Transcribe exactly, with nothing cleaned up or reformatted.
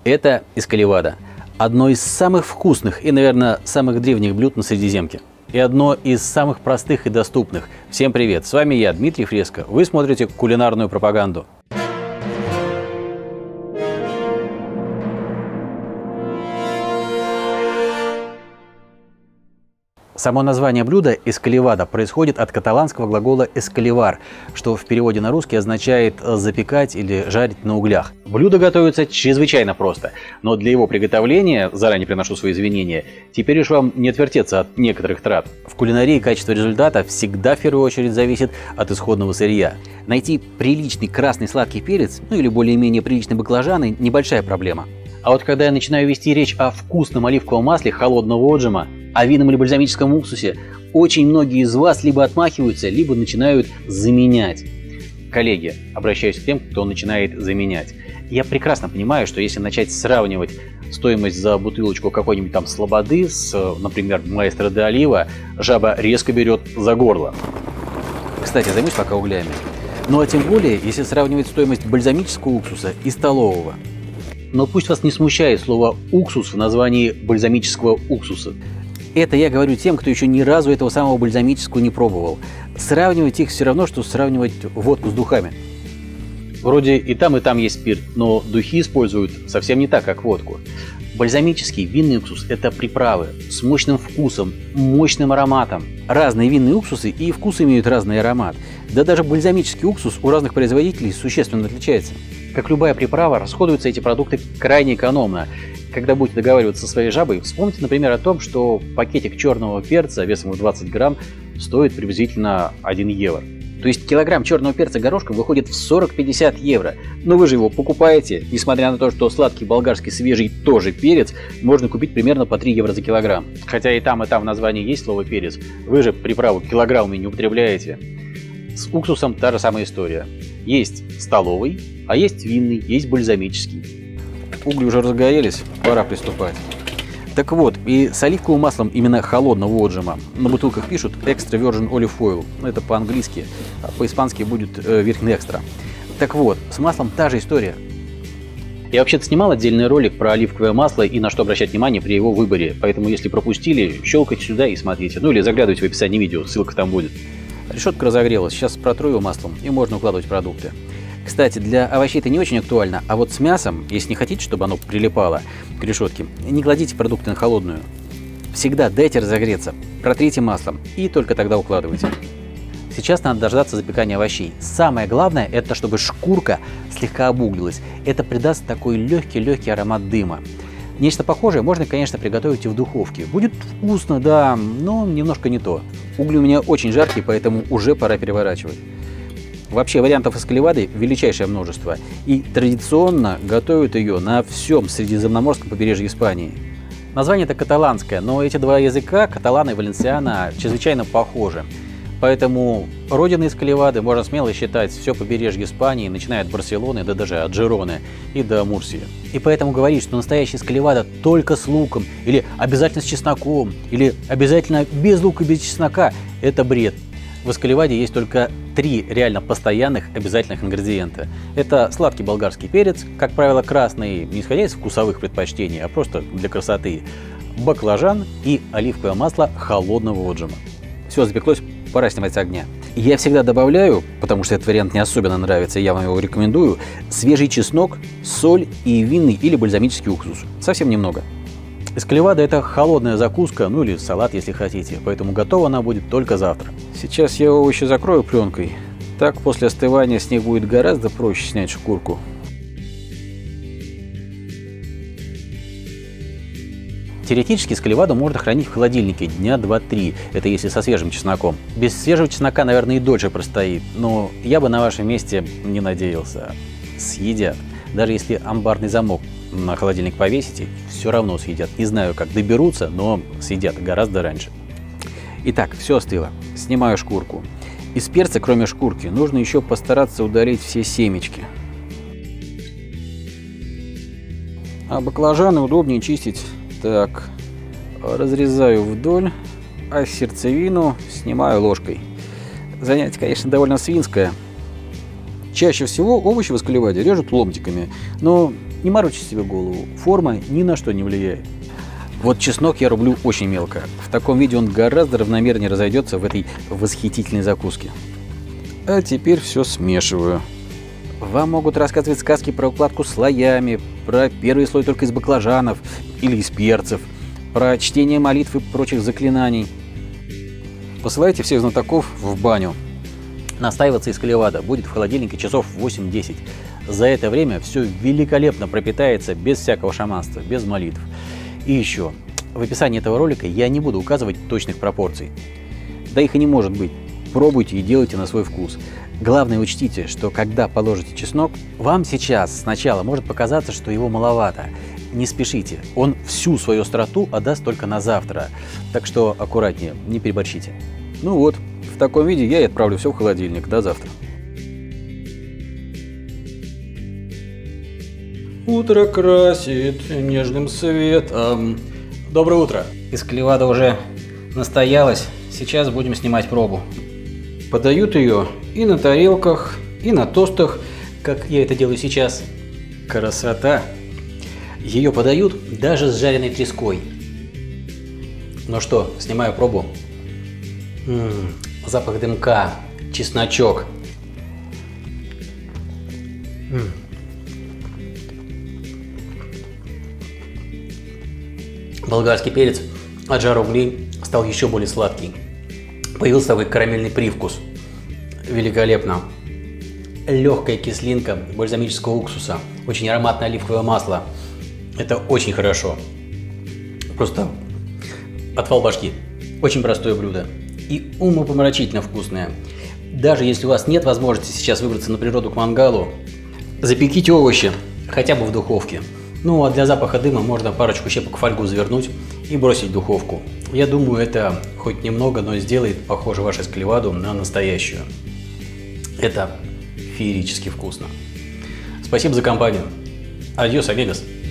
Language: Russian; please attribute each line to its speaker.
Speaker 1: Это эскаливада. Одно из самых вкусных и, наверное, самых древних блюд на Средиземке. И одно из самых простых и доступных. Всем привет! С вами я, Дмитрий Фреско. Вы смотрите кулинарную пропаганду. Само название блюда эскаливада происходит от каталанского глагола эскаливар, что в переводе на русский означает запекать или жарить на углях. Блюдо готовится чрезвычайно просто, но для его приготовления, заранее приношу свои извинения, теперь уж вам не отвертеться от некоторых трат. В кулинарии качество результата всегда в первую очередь зависит от исходного сырья. Найти приличный красный сладкий перец, ну или более-менее приличные баклажаны – небольшая проблема. А вот когда я начинаю вести речь о вкусном оливковом масле холодного отжима, о винном или бальзамическом уксусе, очень многие из вас либо отмахиваются, либо начинают заменять. Коллеги, обращаюсь к тем, кто начинает заменять. Я прекрасно понимаю, что если начать сравнивать стоимость за бутылочку какой-нибудь там слободы с, например, Маэстро де Олива, жаба резко берет за горло. Кстати, займусь пока углями. Ну а тем более, если сравнивать стоимость бальзамического уксуса и столового. Но пусть вас не смущает слово «уксус» в названии бальзамического уксуса. Это я говорю тем, кто еще ни разу этого самого бальзамического не пробовал. Сравнивать их все равно, что сравнивать водку с духами. Вроде и там, и там есть спирт, но духи используют совсем не так, как водку. Бальзамический винный уксус – это приправы с мощным вкусом, мощным ароматом. Разные винные уксусы и вкус имеют разный аромат. Да даже бальзамический уксус у разных производителей существенно отличается. Как любая приправа, расходуются эти продукты крайне экономно. Когда будете договариваться со своей жабой, вспомните, например, о том, что пакетик черного перца весом в двадцать грамм стоит приблизительно один евро. То есть килограмм черного перца горошком выходит в сорок-пятьдесят евро. Но вы же его покупаете, несмотря на то, что сладкий болгарский свежий тоже перец можно купить примерно по три евро за килограмм. Хотя и там, и там в названии есть слово перец. Вы же приправу килограммами не употребляете. С уксусом та же самая история. Есть столовый, а есть винный, есть бальзамический. Угли уже разгорелись, пора приступать. Так вот, и с оливковым маслом именно холодного отжима. На бутылках пишут Extra Virgin Olive Oil. Это по-английски, а по-испански будет э, Virgin Extra. Так вот, с маслом та же история. Я вообще-то снимал отдельный ролик про оливковое масло и на что обращать внимание при его выборе. Поэтому, если пропустили, щелкайте сюда и смотрите. Ну или заглядывайте в описании видео, ссылка там будет. Решетка разогрелась, сейчас протру ее маслом и можно укладывать продукты. Кстати, для овощей это не очень актуально, а вот с мясом, если не хотите, чтобы оно прилипало к решетке, не кладите продукты на холодную. Всегда дайте разогреться, протрите маслом и только тогда укладывайте. Сейчас надо дождаться запекания овощей. Самое главное, это чтобы шкурка слегка обуглилась. Это придаст такой легкий-легкий аромат дыма. Нечто похожее можно, конечно, приготовить и в духовке. Будет вкусно, да, но немножко не то. Угли у меня очень жаркие, поэтому уже пора переворачивать. Вообще вариантов эскаливады величайшее множество, и традиционно готовят ее на всем средиземноморском побережье Испании. Название это каталанское, но эти два языка, каталан и валенсиана, чрезвычайно похожи. Поэтому родиной эскаливады можно смело считать все побережье Испании, начиная от Барселоны, да даже от Жироны и до Мурсии. И поэтому говорить, что настоящая эскаливада только с луком, или обязательно с чесноком, или обязательно без лука и без чеснока – это бред. В эскаливаде есть только три реально постоянных обязательных ингредиента. Это сладкий болгарский перец, как правило красный, не исходя из вкусовых предпочтений, а просто для красоты, баклажан и оливковое масло холодного отжима. Все, запеклось, пора снимать с огня. Я всегда добавляю, потому что этот вариант не особенно нравится, я вам его рекомендую, свежий чеснок, соль и винный или бальзамический уксус. Совсем немного. Эскаливада – это холодная закуска, ну или салат, если хотите, поэтому готова она будет только завтра. Сейчас я овощи закрою пленкой, так после остывания с них будет гораздо проще снять шкурку. Теоретически эскаливаду можно хранить в холодильнике дня два-три, это если со свежим чесноком. Без свежего чеснока, наверное, и дольше простоит, но я бы на вашем месте не надеялся. Съедят. Даже если амбарный замок на холодильник повесите, все равно съедят. Не знаю, как доберутся, но съедят гораздо раньше. Итак, все остыло. Снимаю шкурку. Из перца, кроме шкурки, нужно еще постараться удалить все семечки. А баклажаны удобнее чистить. Так, разрезаю вдоль, а сердцевину снимаю ложкой. Занятие, конечно, довольно свинское. Чаще всего овощи в эскаливаде режут ломтиками, но Не морочите себе голову, форма ни на что не влияет. Вот чеснок я рублю очень мелко. В таком виде он гораздо равномернее разойдется в этой восхитительной закуске. А теперь все смешиваю. Вам могут рассказывать сказки про укладку слоями, про первый слой только из баклажанов или из перцев, про чтение молитв и прочих заклинаний. Посылайте всех знатоков в баню. Настаиваться из клевада будет в холодильнике часов восемь-десять. За это время все великолепно пропитается без всякого шаманства, без молитв. И еще, в описании этого ролика я не буду указывать точных пропорций. Да их и не может быть. Пробуйте и делайте на свой вкус. Главное, учтите, что когда положите чеснок, вам сейчас сначала может показаться, что его маловато. Не спешите, он всю свою остроту отдаст только на завтра. Так что аккуратнее, не переборщите. Ну вот, в таком виде я и отправлю все в холодильник. До завтра. Утро красит нежным светом. Доброе утро.
Speaker 2: Из клевада уже настоялось. Сейчас будем снимать пробу.
Speaker 1: Подают ее и на тарелках, и на тостах, как я это делаю сейчас. Красота! Ее подают даже с жареной треской. Ну что, снимаю пробу. М-м, запах дымка, чесночок. М-м. Болгарский перец от жара углей стал еще более сладкий. Появился такой карамельный привкус. Великолепно. Легкая кислинка бальзамического уксуса. Очень ароматное оливковое масло. Это очень хорошо. Просто отвал башки. Очень простое блюдо. И умопомрачительно вкусное. Даже если у вас нет возможности сейчас выбраться на природу к мангалу, запеките овощи хотя бы в духовке. Ну а для запаха дыма можно парочку щепок в фольгу завернуть и бросить в духовку. Я думаю, это хоть немного, но сделает, похоже, вашу эскаливаду на настоящую. Это феерически вкусно. Спасибо за компанию. Адьос, амигос.